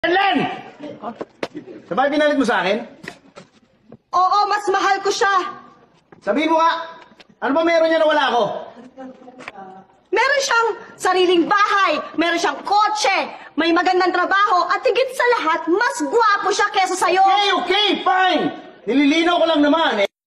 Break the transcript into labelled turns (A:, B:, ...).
A: Len! Sabay pinalit mo sa akin?
B: Oo, mas mahal ko siya.
A: Sabihin mo nga, ano ba meron niya na wala ako?
B: Meron siyang sariling bahay, meron siyang kotse, may magandang trabaho, at higit sa lahat, mas gwapo siya kesa sa'yo.
A: Okay, fine! Nililinaw ko lang naman eh.